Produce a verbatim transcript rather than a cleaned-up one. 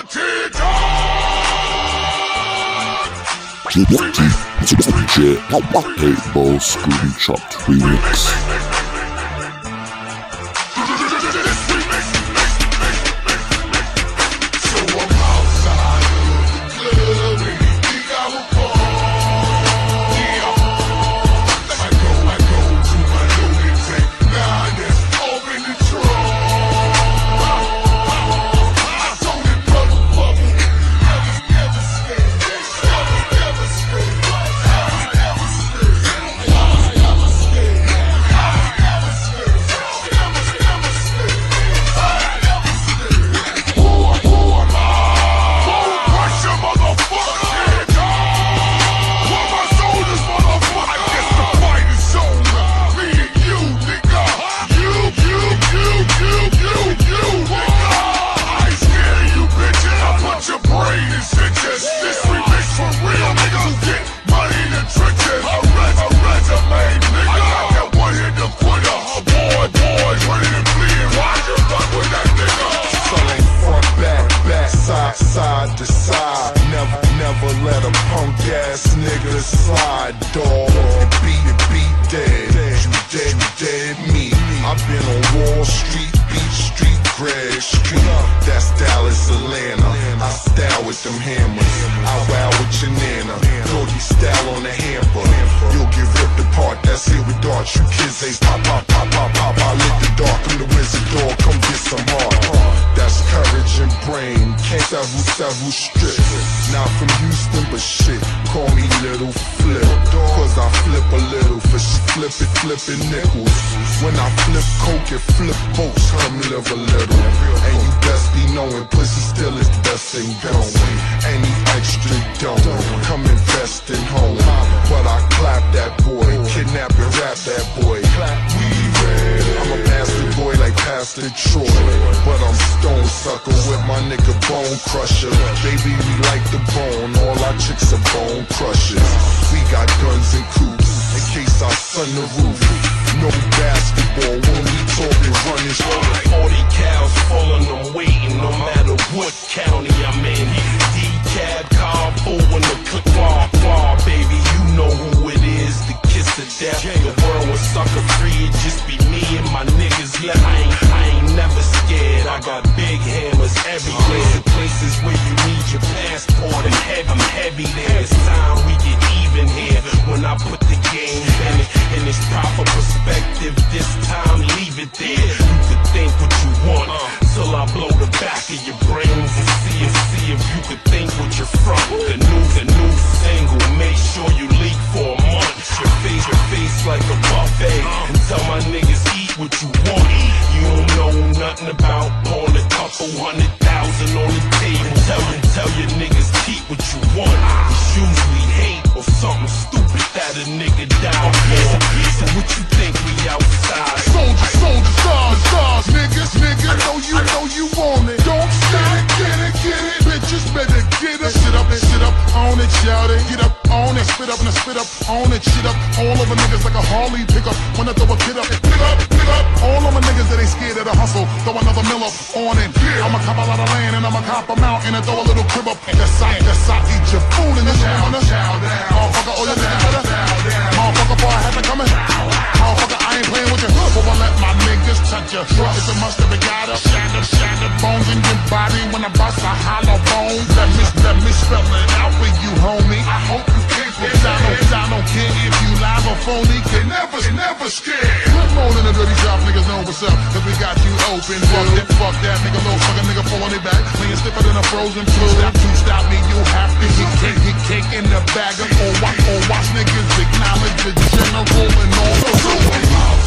D J eight ball Scooby Chopped Remix. Side to side, never, never let a punk ass nigga slide, dog. And beat it, beat dead, you dead, you dead me. I've been on Wall Street, Beach Street, Greg Street. That's Dallas, Atlanta. I style with them hammers. I wow with your nana. Doggy style on the hamper. You'll get ripped apart. That's it with darts. You kids ain't pop, pop, pop, pop, pop. I lit the dark. I'm the wizard dog. Come get some heart. That's courage and brain. Can't tell who tell who strip. Not from Houston, but shit. Call me Little Flip. Cause I flip a little for flip it, flipping nickels. When I flip coke and flip boats, come live a little. And you best be knowing pussy still is the best thing going. Any extra don't come invest in home. But I clap that boy, kidnap and rap that boy. We red. I'm a bastard boy like Pastor Troy, but I'm stone sucker with my nigga Bonecrusher. Baby, we like the bone, all our chicks are bone crushers. We got guns and coops in case I sun the roof. No basketball when we talking running. forty cows falling, I'm waiting no matter what county I'm in. D-cab, carpool, and the click wah wah, baby, you know who it is. The kiss of death, the world was sucker free. It just be me and my niggas left. I ain't, I ain't never scared. I got big hammers everywhere. Places where you need your passport. I'm heavy, I'm heavy there. It's time we get even here. When I put the game in it, in its proper perspective, this time leave it there. You could think what you want, till I blow the back of your brains and see if, see if you could think what you're from. The new, the new single, make sure you leak for a month. Your face, your face like a buffet, and tell my niggas eat what you want. You don't know nothing about pouring a couple hundred thousand on the table. Tell you, tell your niggas keep what you want. It's usually hate or something stupid that a nigga down for. So what you think we outside? Soldier, soldier, stars, stars, niggas, niggas. I know you know you want it. Don't stop, get it, get it. Bitches better get it. Sit up, sit up, on it, shout it. Get up, on it, spit up, and spit up, on it, shit up. All over niggas like a Harley pickup. When I throw a kid up, pick up, pick up. All over niggas that ain't scared of the hustle. Throw another mill up on it. I'ma cop a lot of land and I'ma cop a mountain and throw a little crib up. That's I, that's I eat your food in the town. Motherfucker, all your niggas better. Motherfucker, boy, I had to come in. Motherfucker, I ain't playing with you. But I let my niggas touch you. It's a must have got up. Shattered, shattered bones in your body. When I bust a hollow bone. Let me, let me spell it out for you, homie. I hope you can't. Cause I don't, I don't care if you live or phony. They never, never scared. Put more in the dirty shop, niggas know what's up. Cause we got you open. Fuck that, fuck that, nigga, little fucking nigga falling it back. Laying stiffer than a frozen food. Stop to stop me, you have to get cake, get cake in the bag of or watch, or watch niggas acknowledge the general and all the